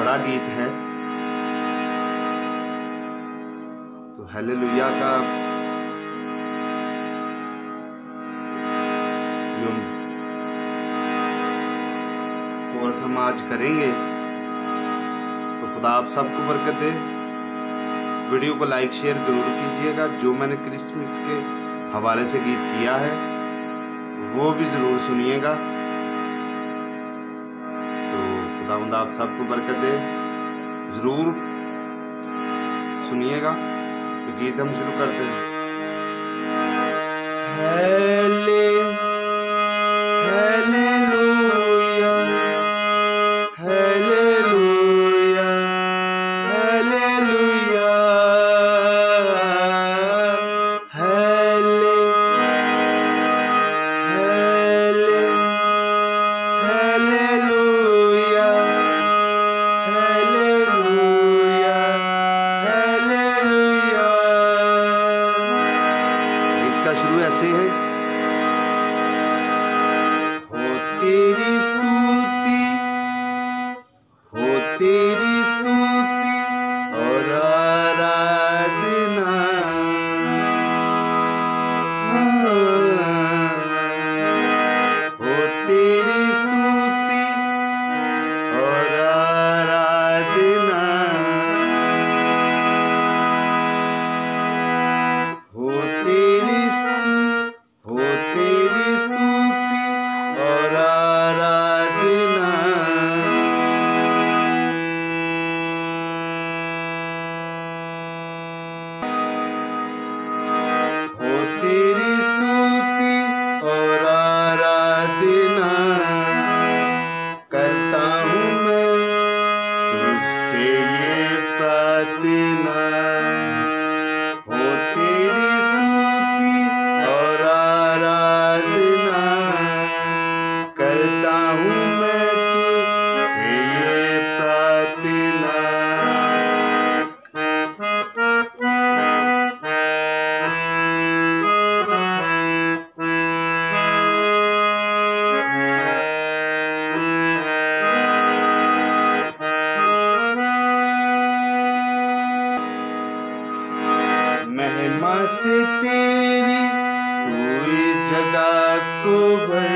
बड़ा गीत है। तो हालेलुया का जो और समाज करेंगे तो खुदा आप सबको बरकत दे। वीडियो को लाइक शेयर जरूर कीजिएगा। जो मैंने क्रिसमस के हवाले से गीत किया है वो भी जरूर सुनिएगा। तो खुदावंद आप सबको बरकत दे, जरूर सुनिएगा। तो गीत हम शुरू करते हैं। शुरू ऐसे है। हो तेरी स्तुति, हो तेरी स्तुति और आराधना, हो तेरी स्तुति और आराधना, हो तेरी स्तुति और आराधना। हो तेरी स्तुति और आराधना करता हूँ मैं तुझसे ये प्रार्थना। हो तेरी स्तुति और आराधना करता हूँ मैं तुझसे ये प्रार्थना। महिमा से तेरी तू इस जगह को